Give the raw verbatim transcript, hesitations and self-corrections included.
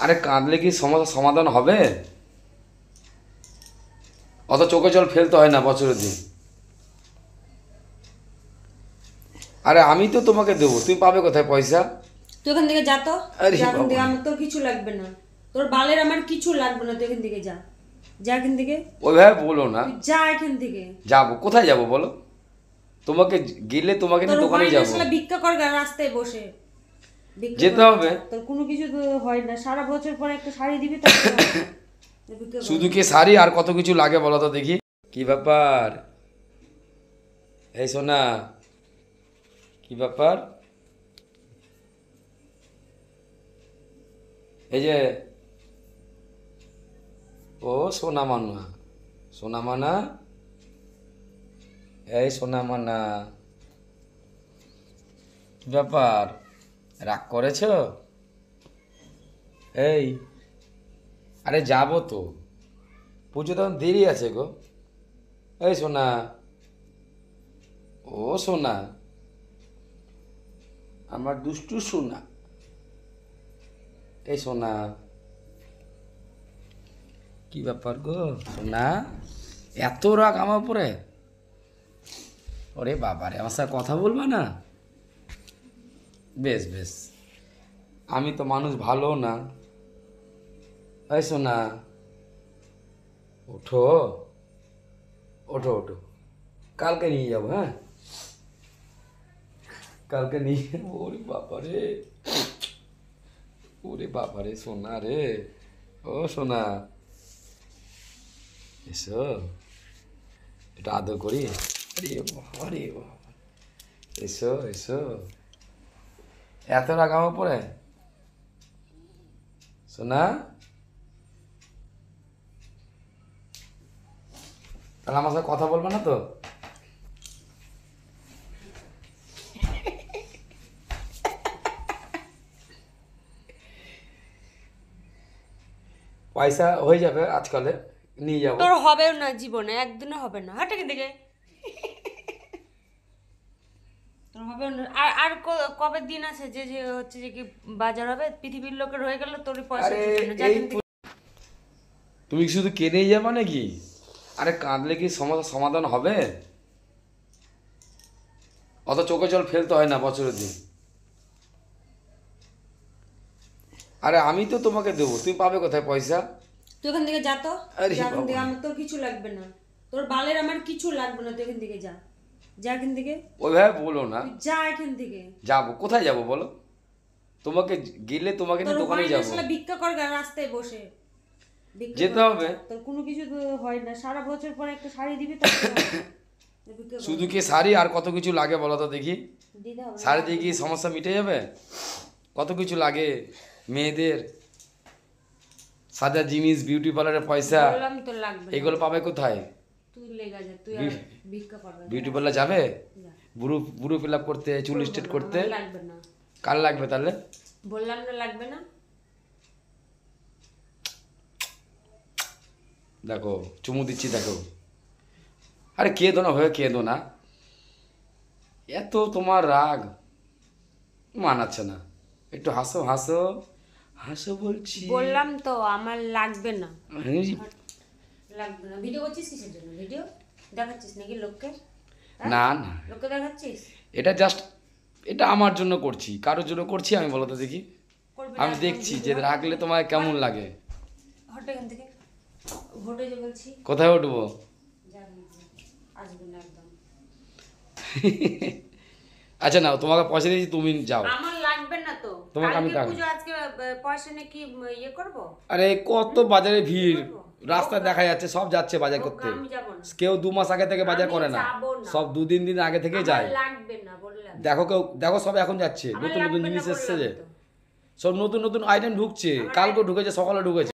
আরে কাঁদলে কি সমস্যা সমাধান হবে? অত চোখে জল ফেলতে হয় না বছরের দিন। আরে আমি তো তোমাকে দেবো, তুমি পাবে কোথায় পয়সা? তুই এখান থেকে যা তো, আরে যা এখান থেকে, বাবা। আমার তোর কিছু লাগবে না, তোর বালের আমার কিছু লাগবে না, তুই এখান থেকে যা, যা এখান থেকে, ওইভাবে বলো না। তুই যা এখান থেকে। যাবো কোথায় যাবো বলো? তোমাকে গেলে তোমাকে তোর নিয়ে দোকানে হয় না, যাবো। শালা ভিক্ষা কর গা রাস্তায় বসে, ভিক্ষা যেতে কর। হবে। তোর কোনো কিছু তো হয় না, সারা বছর পরে একটা শাড়ি দিবি তারপরে হবে না। তুই ভিক্ষা কর। শুধু কি শাড়ি আর কত কিছু লাগে বলো তো দেখি। কি ব্যাপার? এই সোনা, কি ব্যাপার? এই যে ও সোনা মানা, সোনা মানা, এই সোনা মানা, কি ব্যাপার? রাগ করেছ? এই, আরে যাবো তো, পুজো তখন দেরি আছে গো। এই সোনা, ও সোনা, আমার দুষ্টু সোনা, এই সোনা, কি ব্যাপার গো সোনা, এত রাগ আমার উপরে? ওরে বাবারে, আমার সাথে কথা বলবা না? বেশ বেশ, আমি তো মানুষ ভালো না। এই সোনা, ওঠো ওঠো ওঠো, কালকে নিয়ে যাবো। হ্যাঁ, কালকে নিয়ে, ওরে বাবারে, ওরে বাবারে সোনা রে, ও সোনা, এসো এটা আদর করি। আরে বাবা রে বাবা, এসো এসো, এত রাগ আমার পরে সোনা? তাহলে আমার সাথে কথা বলবে না তো? পয়সা হয়ে যাবে আজকালে, নিয়ে যাবো। তোর হবেও না জীবনে, একদিনও হবে না, হাট এখান থেকে। তোর হবেও না। আর আর ক- কবে দিন আছে যে যে হচ্ছে যে কি বাজার হবে, পৃথিবীর লোকের হয়ে গেল, তোর পয়সা আরে জুটবে না, যা এই এখান থেকে। তুমি কি শুধু কেঁদেই যাবে নাকি? আরে কাঁদলে কি সমস্যা সমাধান হবে? অত চোখে জল ফেলতে হয় না বছরের দিন। আরে আমি তো তোমাকে দেবো, তুমি পাবে কোথায় পয়সা? তুই এখান থেকে যা তো, আরে যা এখান থেকে, বাবা। আমার তোর কিছু লাগবে না, তোর বালের আমার কিছু লাগবে না, তুই এখান থেকে যা, যা এখান থেকে, ওইভাবে বলো না। তুই যা এখান থেকে। যাবো কোথায় যাবো বলো? তোমাকে গেলে তোমাকে তোর নিয়ে দোকানে হয় না, যাবো। শালা ভিক্ষা কর গা রাস্তায় বসে, ভিক্ষা যেতে কর। হবে। তোর কোনো কিছু তো হয় না, সারা বছর পরে একটা শাড়ি দিবি তারপরে হবে না। তুই ভিক্ষা কর। শুধু কি শাড়ি আর কত কিছু লাগে বলো তো দেখি। দিতে হবে না। শাড়ি দিয়ে কি সমস্যা মিটে যাবে? কত কিছু লাগে মেয়েদের, সাদা জিনিস, বিউটি পার্লারের পয়সা, বললাম তো লাগবে না। এগুলো পাবে কোথায়? তুই লেগা যা, তুই আর ভিক্ষা কর গা। বিউটি পার্লার যাবে? যা। বুড়ো বুড়ো ফিল আপ করতে, চুল স্ট্রেট করতে? আমার লাগবে না, কার লাগবে তাহলে? বললাম না লাগবে না। দেখো চুমু দিচ্ছি দেখো। আরে কেঁদো না হয়ে, কেঁদো না, এত তোমার রাগ মানাচ্ছে না। একটু হাসো হাসো হাসো বলছি। বললাম তো আমার লাগবে না, হ্যাঁ, লাগবে না। ভিডিও করছিস কিসের জন্য? ভিডিও দেখাচ্ছিস নাকি লোককে? না না, লোককে দেখাচ্ছিস? এটা জাস্ট, এটা আমার জন্য করছি, কারোর জন্য করছি আমি বলো তো দেখি? করবি আমি না, দেখছি একদম যে video রাখলে তোমার কেমন লাগে। হট এখান থেকে, ভোটে যে বলছি, কোথায় উঠবো? যা এখান থেকে। আসবে না একদম। আচ্ছা না, তোমাকে পয়সা দিয়েছি, তুমি যাও। আমার লাগবে না তো। তোমাকে আমি কালকে টাকা- পুজো, আজকে আহ, পয়সা নিয়ে কি উম, ইয়ে করব? আরে কত বাজারে ভিড়, রাস্তায় দেখা যাচ্ছে সব যাচ্ছে বাজার করতে। আমি যাব না। কেউ দু মাস আগে থেকে বাজার আমি করে না, যাবো না। সব দু দিন দিন আগে থেকে যায়। আমার লাগবে না বললাম। দেখো কেউ, দেখো সব এখন যাচ্ছে, আমার নতুন নতুন লাগবে না জিনিস এসছে যে, বললাম তো। সব নতুন নতুন আইটেম ঢুকছে, কালকেও ঢুকেছে, সকালে ঢুকেছে।